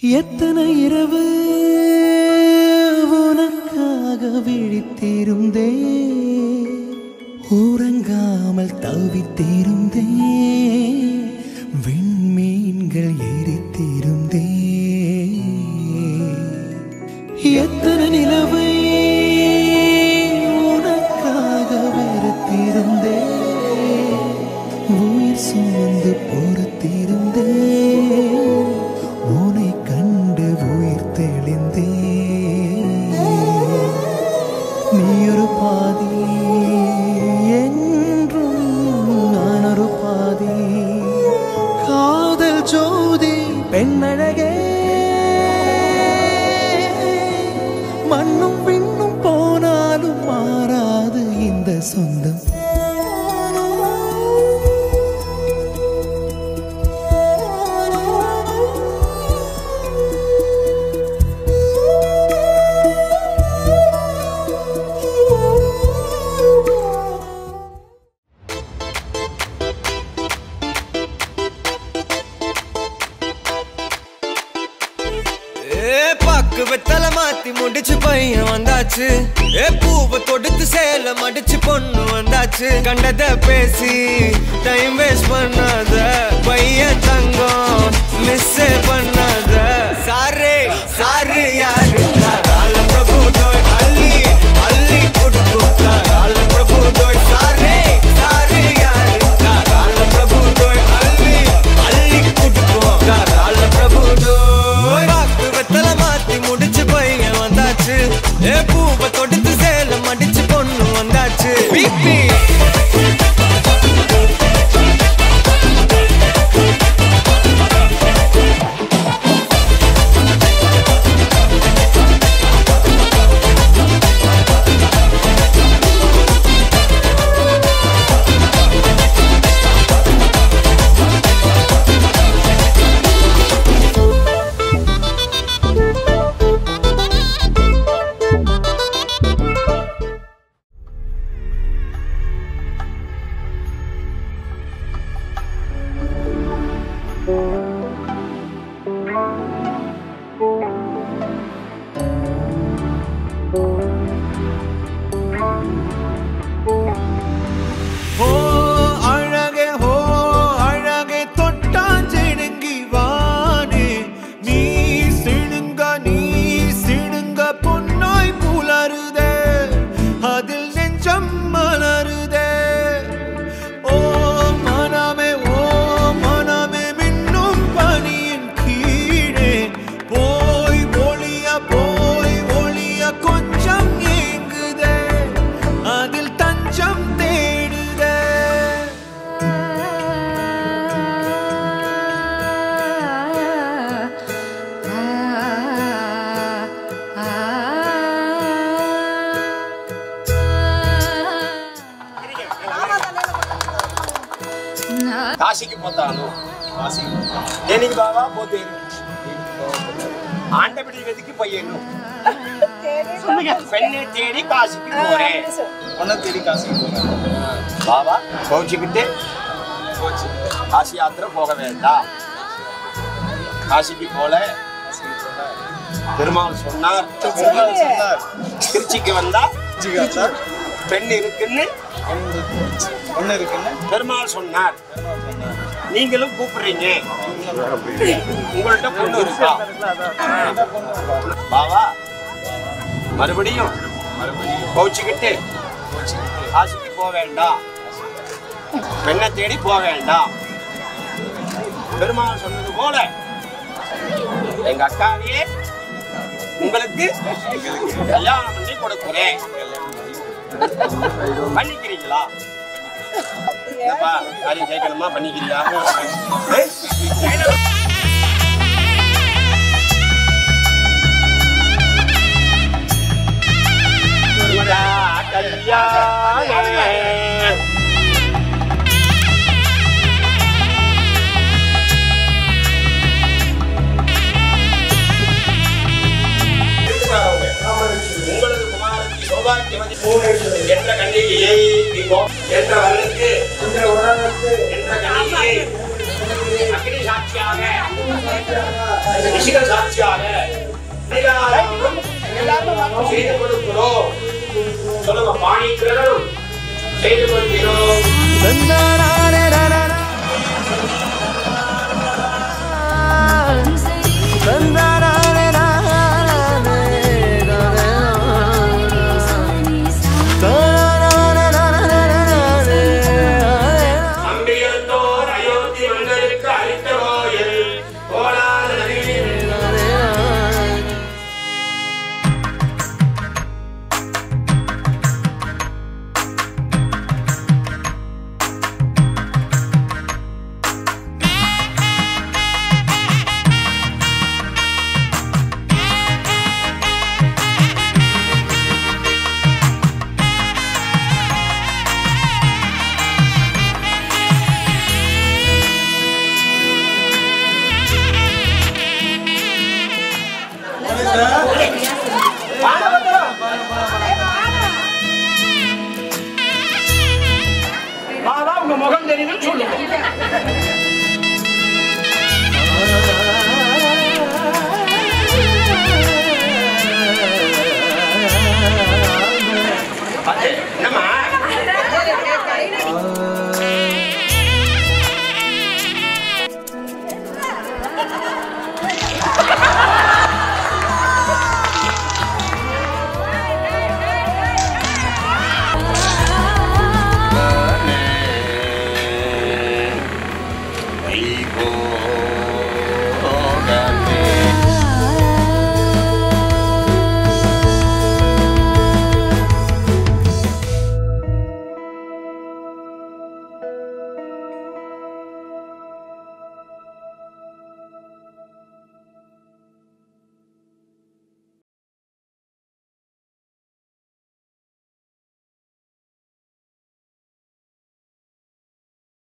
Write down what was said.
எத்தனை இரவு உனக்காக விழித்திருந்தே உறங்காமல் தவித்திருந்தே விண்மீன்கள் எரித்திருந்தே எத்தனை நிலவை உனக்காக வெறுத்திருந்தே உயிர் சுமந்து பொறுத்திருந்தே உன்னை கண்டு உயிர் தெளிந்தே நீ ஒரு பாதி என்றும் நான் ஒரு பாதி காதல் ஜோதி பெண்ணழகே மண்ணும் விண்ணும் போனாலும் மாறாது இந்த சொந்தம் வெத்தல மாத்தி முடிச்சு பையன் வந்தாச்சு பூவை தொடுத்து சேல மடிச்சு பொண்ணு வந்தாச்சு கண்டத பேசி டைம் வேஸ்ட் பண்ணாத பையன் தங்கம் மிஸ் பண்ணாத சாரே சாரு யாரு கால பிரபு தோய் அள்ளி அள்ளி கொடுத்தா கால பிரபு தோய் சாரே சாரு யாரு கால பிரபு தோய் அள்ளி அள்ளி கொடுத்தா கால பிரபு தோய் வெத்தல மாத்தி முடிச்சு பையன் வந்தாச்சு பூவை தொடுத்து சேல மடிச்சு பொண்ணு வந்தாச்சு பிபி காசிக்கு போத்தாலும் எனக்கு பாவா போத்தே ஆண்டபடி வெதுக்கு பையனும் பெண்ணை தேடி காசிக்கு போறேன் பொண்ணை தேடி காசிக்கு போறேன் பாவா கோச்சிக்கிட்டு காசி யாத்திரை போக வேண்டாம் காசிக்கு போல பெருமாள் சொன்னார் திருச்சிக்கு வந்தா பெண் இருக்குன்னு ஒண்ணு இருக்குன்னு பெருமாள் சொன்னார் நீங்களும் கூப்பிடுறீங்க உங்கள்ட்ட பொண்ணு இருக்கா பாவா மறுபடியும் கோச்சிக்கிட்டு காசிக்கு போக வேண்டாம் பெண்ணை தேடி போக வேண்டாம் பெருமாள் சொன்னது போல எங்க அக்காவையே உங்களுக்கு கல்யாணம் பண்ணி கொடுக்கிறேன் பண்ணிக்கிறீங்களா காரியம் கேட்கணுமா பண்ணிக்கிறீங்களா உங்களது குமாரத்தி சௌபாக்கியவதி என்ற கண்ணிகையை என்ற வரலுக்கு என்ற கண்ணிகையை அக்னி சாட்சியாக ரிஷிகள் சாட்சியாக எல்லாரும் செய்து கொடுக்கிறோம். சொல்லுங்க, பாணிக்கிறதும் செய்து கொடுக்கிறோம். உங்க முகம் தெரியுதுன்னு சொல்லுங்க. என்னம்மா